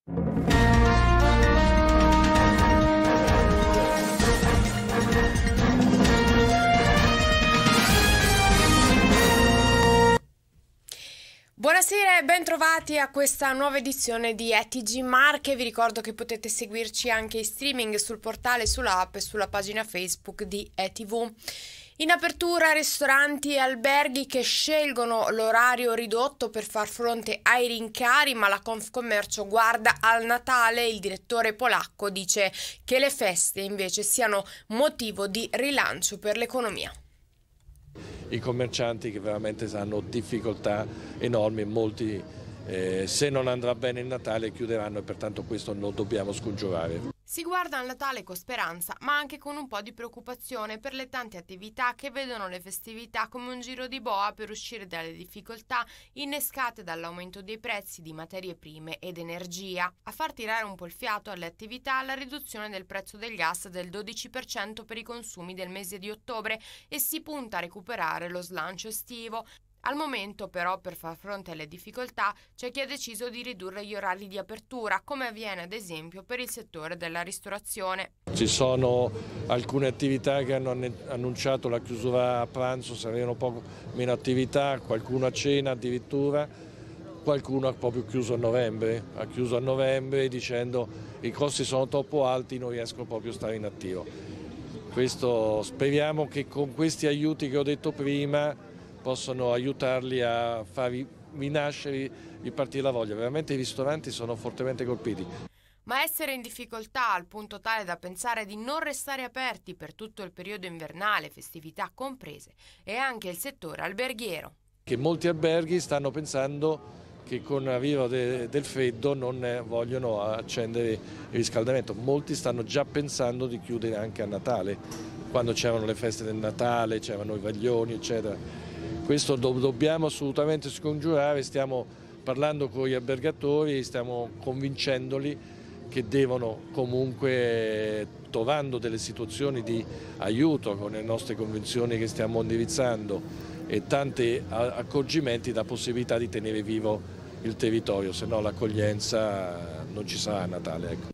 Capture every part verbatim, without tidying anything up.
Buonasera e ben trovati a questa nuova edizione di E T G Marche. Vi ricordo che potete seguirci anche in streaming sul portale, sull'app e sulla pagina Facebook di E T V. In apertura ristoranti e alberghi che scelgono l'orario ridotto per far fronte ai rincari, ma la Confcommercio guarda al Natale. Il direttore polacco dice che le feste invece siano motivo di rilancio per l'economia. I commercianti che veramente hanno difficoltà enormi, molti eh, se non andrà bene il Natale chiuderanno e pertanto questo lo dobbiamo scongiurare. Si guarda al Natale con speranza, ma anche con un po' di preoccupazione per le tante attività che vedono le festività come un giro di boa per uscire dalle difficoltà innescate dall'aumento dei prezzi di materie prime ed energia. A far tirare un po' il fiato alle attività la riduzione del prezzo del gas del dodici per cento per i consumi del mese di ottobre e si punta a recuperare lo slancio estivo. Al momento però, per far fronte alle difficoltà, c'è chi ha deciso di ridurre gli orari di apertura, come avviene ad esempio per il settore della ristorazione. Ci sono alcune attività che hanno annunciato la chiusura a pranzo, saranno poco meno attività, qualcuno a cena addirittura, qualcuno ha proprio chiuso a novembre, ha chiuso a novembre dicendo i costi sono troppo alti, non riesco proprio a stare in attivo. Questo, speriamo che con questi aiuti che ho detto prima possono aiutarli a far rinascere, ripartire la voglia. Veramente i ristoranti sono fortemente colpiti. Ma essere in difficoltà al punto tale da pensare di non restare aperti per tutto il periodo invernale, festività comprese, è anche il settore alberghiero. Che molti alberghi stanno pensando che con l'arrivo de, del freddo non vogliono accendere il riscaldamento. Molti stanno già pensando di chiudere anche a Natale, quando c'erano le feste del Natale, c'erano i vaglioni, eccetera. Questo do dobbiamo assolutamente scongiurare, stiamo parlando con gli albergatori, stiamo convincendoli che devono comunque, trovando delle situazioni di aiuto con le nostre convenzioni che stiamo indirizzando e tanti accorgimenti, la possibilità di tenere vivo il territorio, se no l'accoglienza non ci sarà a Natale. Ecco.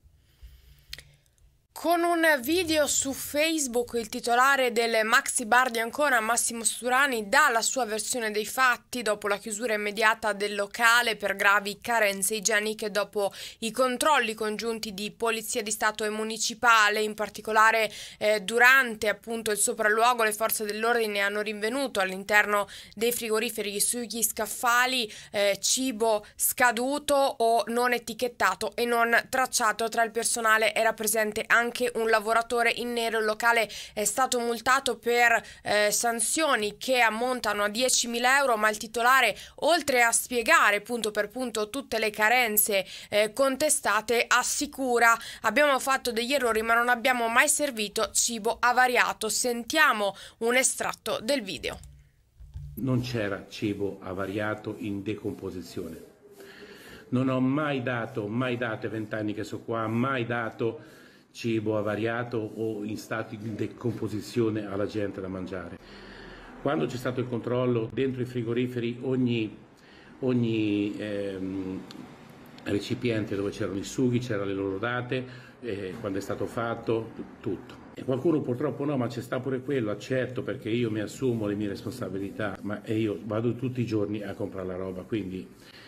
Con un video su Facebook il titolare del Maxi Bar di Ancona, Massimo Sturani, dà la sua versione dei fatti dopo la chiusura immediata del locale per gravi carenze igieniche dopo i controlli congiunti di Polizia di Stato e Municipale. In particolare eh, durante appunto il sopralluogo le forze dell'ordine hanno rinvenuto all'interno dei frigoriferi sugli scaffali eh, cibo scaduto o non etichettato e non tracciato. Tra il personale era presente anche Anche un lavoratore in nero. Il locale è stato multato per eh, sanzioni che ammontano a diecimila euro, ma il titolare, oltre a spiegare punto per punto tutte le carenze eh, contestate, assicura: abbiamo fatto degli errori ma non abbiamo mai servito cibo avariato. Sentiamo un estratto del video. Non c'era cibo avariato in decomposizione. Non ho mai dato, mai dato, ai vent'anni che sono qua, mai dato cibo avariato o in stato di decomposizione alla gente da mangiare. Quando c'è stato il controllo dentro i frigoriferi, ogni, ogni ehm, recipiente dove c'erano i sughi, c'erano le loro date, eh, quando è stato fatto, tutto. E qualcuno purtroppo no, ma c'è sta pure quello, accetto, perché io mi assumo le mie responsabilità, ma e io vado tutti i giorni a comprare la roba, quindi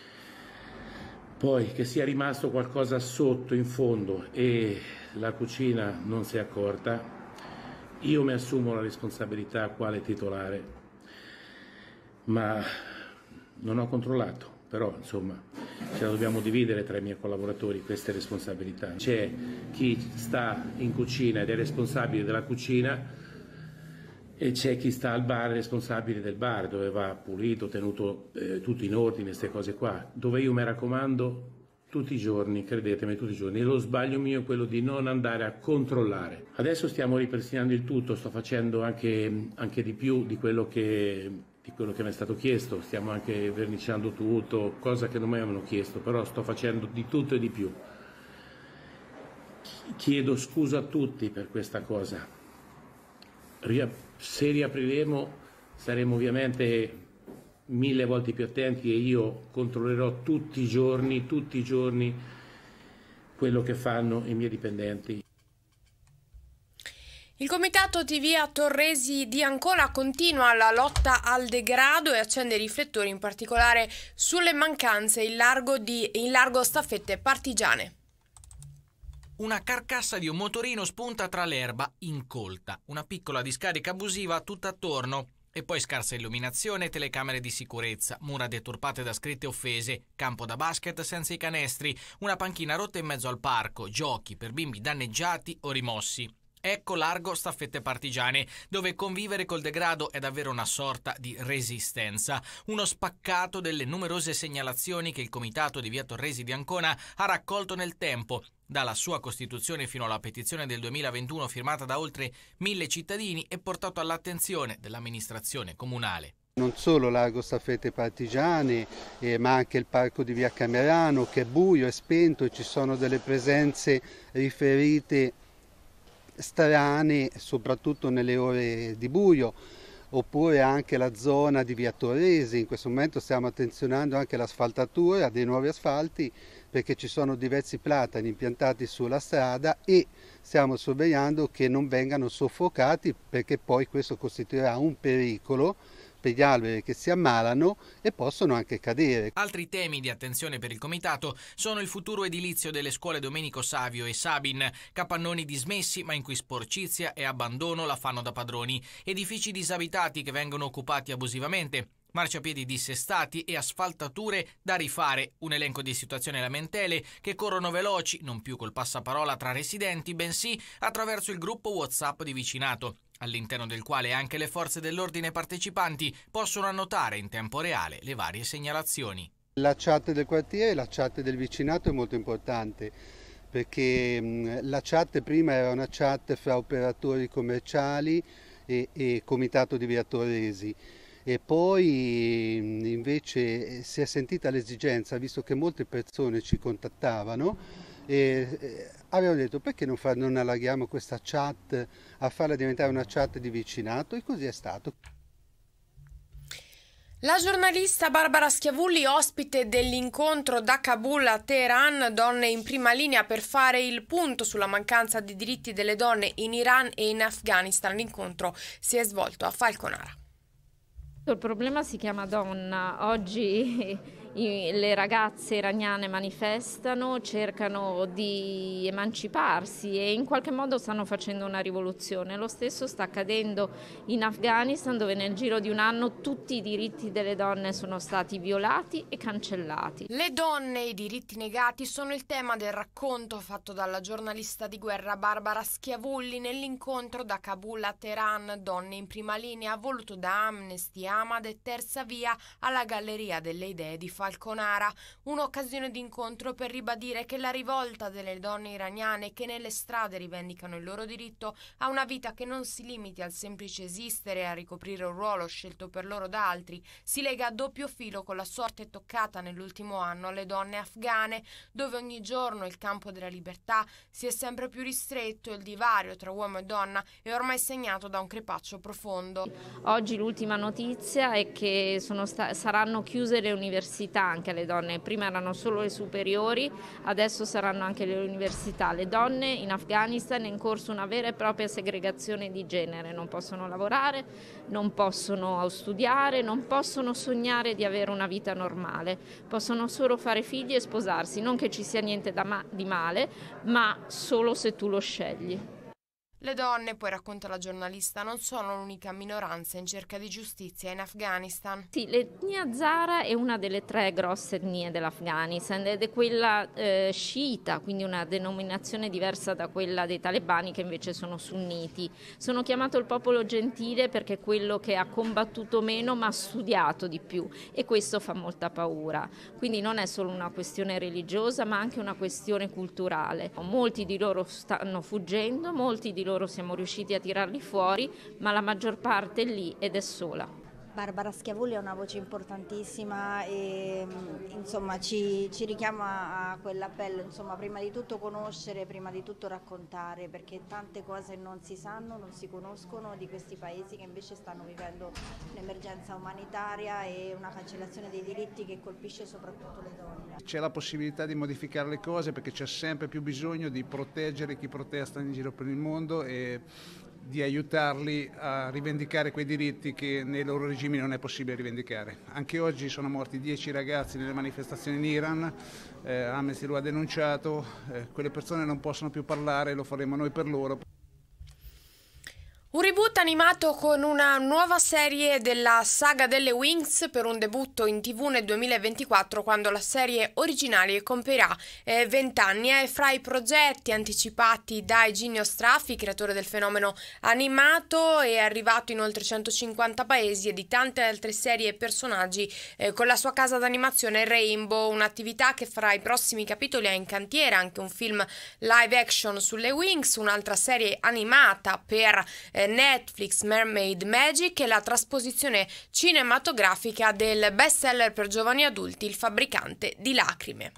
poi che sia rimasto qualcosa sotto in fondo e la cucina non si è accorta, io mi assumo la responsabilità quale titolare, ma non ho controllato, però insomma ce la dobbiamo dividere tra i miei collaboratori queste responsabilità. C'è chi sta in cucina ed è responsabile della cucina e c'è chi sta al bar responsabile del bar, dove va pulito, tenuto eh, tutto in ordine, queste cose qua, dove io mi raccomando tutti i giorni, credetemi, tutti i giorni. E lo sbaglio mio è quello di non andare a controllare. Adesso stiamo ripristinando il tutto, sto facendo anche, anche di più di quello che di quello che mi è stato chiesto, stiamo anche verniciando tutto, cosa che non mi avevano chiesto, però sto facendo di tutto e di più. Chiedo scusa a tutti per questa cosa. Se riapriremo saremo ovviamente mille volte più attenti e io controllerò tutti i giorni, tutti i giorni quello che fanno i miei dipendenti. Il comitato T V a Torresi di Ancona continua la lotta al degrado e accende i riflettori in particolare sulle mancanze in largo, di, in largo staffette partigiane. Una carcassa di un motorino spunta tra l'erba incolta, una piccola discarica abusiva tutt'attorno e poi scarsa illuminazione, telecamere di sicurezza, mura deturpate da scritte offese, campo da basket senza i canestri, una panchina rotta in mezzo al parco, giochi per bimbi danneggiati o rimossi. Ecco largo staffette partigiane, dove convivere col degrado è davvero una sorta di resistenza, uno spaccato delle numerose segnalazioni che il comitato di via Torresi di Ancona ha raccolto nel tempo, dalla sua costituzione fino alla petizione del duemilaventuno firmata da oltre mille cittadini e portato all'attenzione dell'amministrazione comunale. Non solo largo staffette partigiane, eh, ma anche il parco di via Camerano che è buio, è spento e ci sono delle presenze riferite strane, soprattutto nelle ore di buio, oppure anche la zona di via Torresi. In questo momento stiamo attenzionando anche l'asfaltatura dei nuovi asfalti perché ci sono diversi platani impiantati sulla strada e stiamo sorvegliando che non vengano soffocati perché poi questo costituirà un pericolo per gli alberi che si ammalano e possono anche cadere. Altri temi di attenzione per il comitato sono il futuro edilizio delle scuole Domenico Savio e Sabin, capannoni dismessi ma in cui sporcizia e abbandono la fanno da padroni, edifici disabitati che vengono occupati abusivamente, marciapiedi dissestati e asfaltature da rifare, un elenco di situazioni lamentele che corrono veloci, non più col passaparola tra residenti, bensì attraverso il gruppo WhatsApp di vicinato, all'interno del quale anche le forze dell'ordine partecipanti possono annotare in tempo reale le varie segnalazioni. La chat del quartiere, la chat del vicinato è molto importante perché la chat prima era una chat fra operatori commerciali e, e comitato di via Torresi. E poi invece si è sentita l'esigenza, visto che molte persone ci contattavano, e avevano detto perché non, far, non allarghiamo questa chat a farla diventare una chat di vicinato, e così è stato. La giornalista Barbara Schiavulli, ospite dell'incontro da Kabul a Teheran, donne in prima linea per fare il punto sulla mancanza di diritti delle donne in Iran e in Afghanistan. L'incontro si è svolto a Falconara. Il problema si chiama donna. Oggi le ragazze iraniane manifestano, cercano di emanciparsi e in qualche modo stanno facendo una rivoluzione. Lo stesso sta accadendo in Afghanistan, dove nel giro di un anno tutti i diritti delle donne sono stati violati e cancellati. Le donne e i diritti negati sono il tema del racconto fatto dalla giornalista di guerra Barbara Schiavulli nell'incontro da Kabul a Teheran, donne in prima linea, voluto da Amnesty, Amad e Terza Via alla Galleria delle Idee di Falconara, un'occasione d'incontro per ribadire che la rivolta delle donne iraniane che nelle strade rivendicano il loro diritto a una vita che non si limiti al semplice esistere e a ricoprire un ruolo scelto per loro da altri, si lega a doppio filo con la sorte toccata nell'ultimo anno alle donne afghane, dove ogni giorno il campo della libertà si è sempre più ristretto e il divario tra uomo e donna è ormai segnato da un crepaccio profondo. Oggi l'ultima notizia è che sono sta- saranno chiuse le università anche alle donne. Prima erano solo le superiori, adesso saranno anche le università. Le donne in Afghanistan è in corso una vera e propria segregazione di genere, non possono lavorare, non possono studiare, non possono sognare di avere una vita normale, possono solo fare figli e sposarsi, non che ci sia niente da ma- di male, ma solo se tu lo scegli. Le donne, poi racconta la giornalista, non sono l'unica minoranza in cerca di giustizia in Afghanistan. Sì, l'etnia Hazara è una delle tre grosse etnie dell'Afghanistan ed è quella eh, sciita, quindi una denominazione diversa da quella dei talebani che invece sono sunniti. Sono chiamato il popolo gentile perché è quello che ha combattuto meno ma ha studiato di più e questo fa molta paura. Quindi non è solo una questione religiosa ma anche una questione culturale. Molti di loro stanno fuggendo, molti di loro siamo riusciti a tirarli fuori, ma la maggior parte è lì ed è sola. Barbara Schiavulli è una voce importantissima e insomma ci, ci richiama a quell'appello, insomma prima di tutto conoscere, prima di tutto raccontare, perché tante cose non si sanno, non si conoscono di questi paesi che invece stanno vivendo un'emergenza umanitaria e una cancellazione dei diritti che colpisce soprattutto le donne. C'è la possibilità di modificare le cose perché c'è sempre più bisogno di proteggere chi protesta in giro per il mondo e di aiutarli a rivendicare quei diritti che nei loro regimi non è possibile rivendicare. Anche oggi sono morti dieci ragazzi nelle manifestazioni in Iran, eh, Amnesty lo ha denunciato, eh, quelle persone non possono più parlare, lo faremo noi per loro. Un reboot animato con una nuova serie della saga delle Winx per un debutto in tivù nel duemilaventiquattro, quando la serie originale compirà vent'anni. È fra i progetti anticipati da Eugenio Straffi, creatore del fenomeno animato, è arrivato in oltre centocinquanta paesi e di tante altre serie e personaggi eh, con la sua casa d'animazione Rainbow, un'attività che fra i prossimi capitoli ha in cantiere anche un film live action sulle Winx, un'altra serie animata per eh, Netflix, Mermaid Magic, e la trasposizione cinematografica del bestseller per giovani adulti Il fabbricante di lacrime.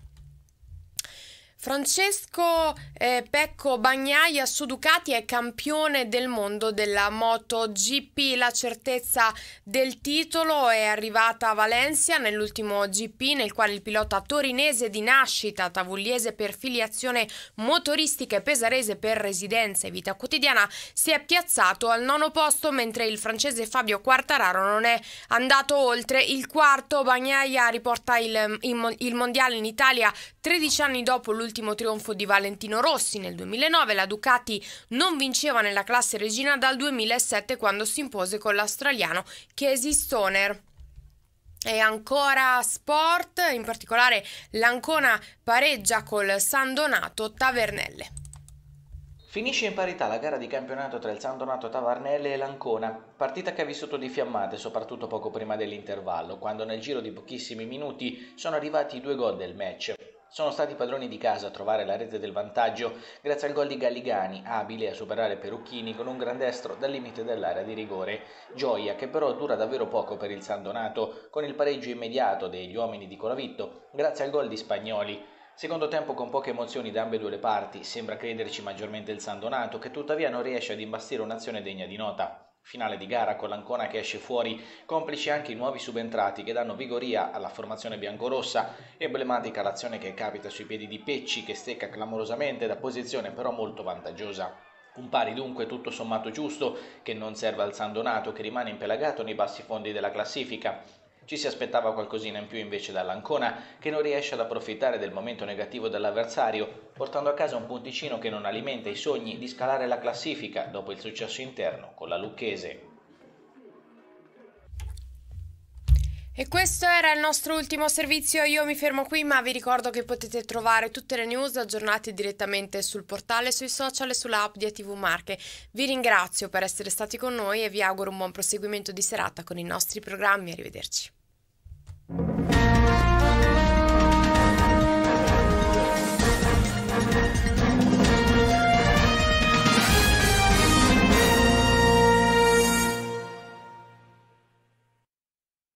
Francesco eh, Pecco Bagnaia su Ducati è campione del mondo della MotoGP. La certezza del titolo è arrivata a Valencia nell'ultimo G P, nel quale il pilota torinese di nascita, tavugliese per filiazione motoristica e pesarese per residenza e vita quotidiana, si è piazzato al nono posto, mentre il francese Fabio Quartararo non è andato oltre il quarto. Bagnaia riporta il, il, il mondiale in Italia tredici anni dopo l'ultimo L'ultimo trionfo di Valentino Rossi nel duemilanove. La Ducati non vinceva nella classe regina dal duemilasette, quando si impose con l'australiano Casey Stoner. E ancora sport, in particolare l'Ancona pareggia col San Donato Tavernelle. Finisce in parità la gara di campionato tra il San Donato Tavernelle e l'Ancona, partita che ha vissuto di fiammate soprattutto poco prima dell'intervallo, quando nel giro di pochissimi minuti sono arrivati i due gol del match. Sono stati i padroni di casa a trovare la rete del vantaggio grazie al gol di Galligani, abile a superare Perucchini con un gran destro dal limite dell'area di rigore. Gioia che però dura davvero poco per il San Donato, con il pareggio immediato degli uomini di Colavitto grazie al gol di Spagnoli. Secondo tempo con poche emozioni da ambedue le parti, sembra crederci maggiormente il San Donato, che tuttavia non riesce ad imbastire un'azione degna di nota. Finale di gara con l'Ancona che esce fuori, complici anche i nuovi subentrati che danno vigoria alla formazione biancorossa. Emblematica l'azione che capita sui piedi di Pecci, che stecca clamorosamente da posizione però molto vantaggiosa. Un pari dunque tutto sommato giusto, che non serve al San Donato, che rimane impelagato nei bassi fondi della classifica. Ci si aspettava qualcosina in più invece dall'Ancona, che non riesce ad approfittare del momento negativo dell'avversario, portando a casa un punticino che non alimenta i sogni di scalare la classifica dopo il successo interno con la Lucchese. E questo era il nostro ultimo servizio. Io mi fermo qui, ma vi ricordo che potete trovare tutte le news aggiornate direttamente sul portale, sui social e sull'app di A T V Marche. Vi ringrazio per essere stati con noi e vi auguro un buon proseguimento di serata con i nostri programmi. Arrivederci.